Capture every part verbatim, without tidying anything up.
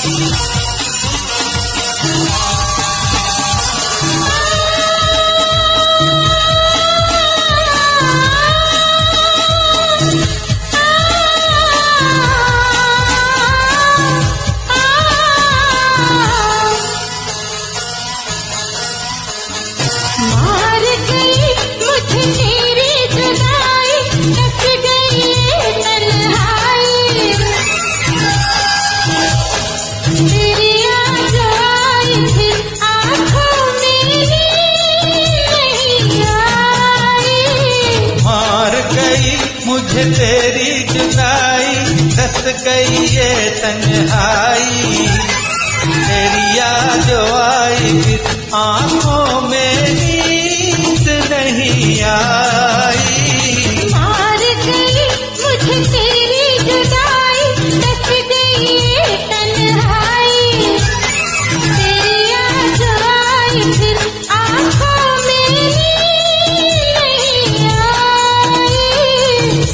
मार गई मुझे तेरी जुदाई, दस गई ये तन्हाई। तेरी याद आई फिर आँखों में नहीं आई। मार गई मुझे तेरी जुदाई, दस गई ये तन्हाई। तेरी याद आई फिर आँखों में नींद नहीं आई। मार गई मुझे तेरी जुदाई, दस गई ये तन्हाई। तेरी याद आई फिर आँखों में नींद नहीं आई।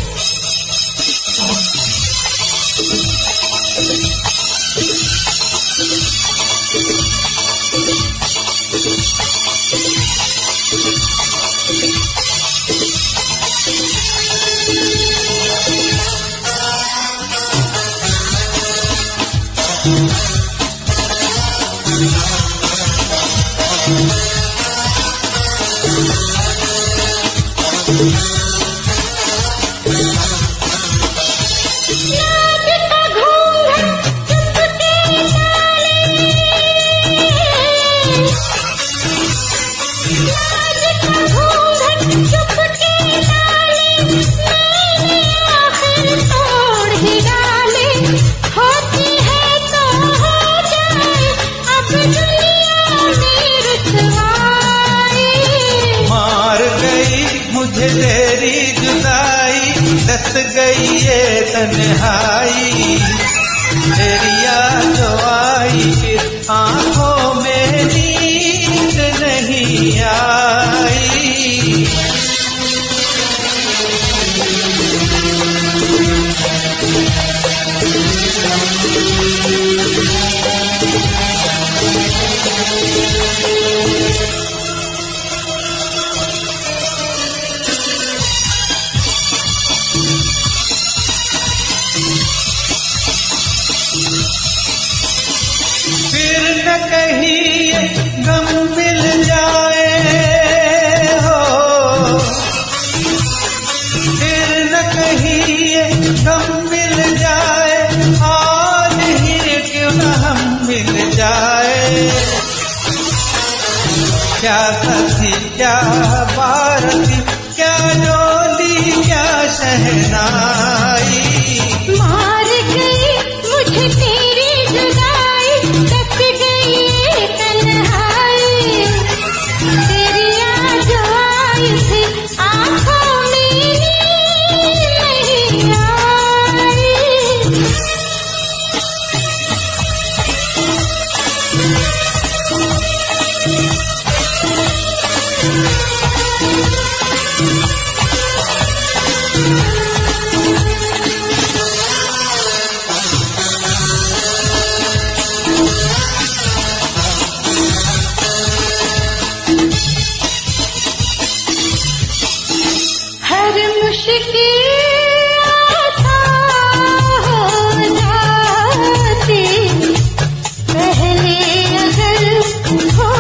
मुझे तेरी जुदाई, दस गई ये तन्हाई। तेरी याद आई फिर आँखों में नींद नहीं आई। फिर न कहीं गम मिल जाए हो, फिर न कहीं गम मिल जाए, आज ही क्यों न हम मिल जाए। क्या सखी क्या बारती, क्या डोली क्या शहनाई। मार गई मुझे तेरी जुदाई, दस गई ये तन्हाई। तेरी याद आई फिर आँखों में नींद नहीं आई। हर मुश्किल आसान हो जाती, पहले अगर हो,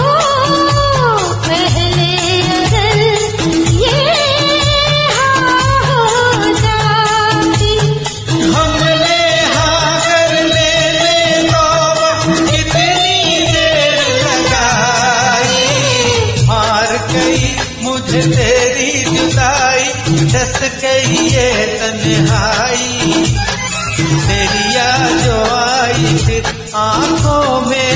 पहले अगर ये हाँ हो जाती। हमने हाँ करने में तो कितनी देर लगाई। मार गई मुझे तेरी जुदाई, दस गई ये तन्हाई। तेरी याद आई फिर आँखों में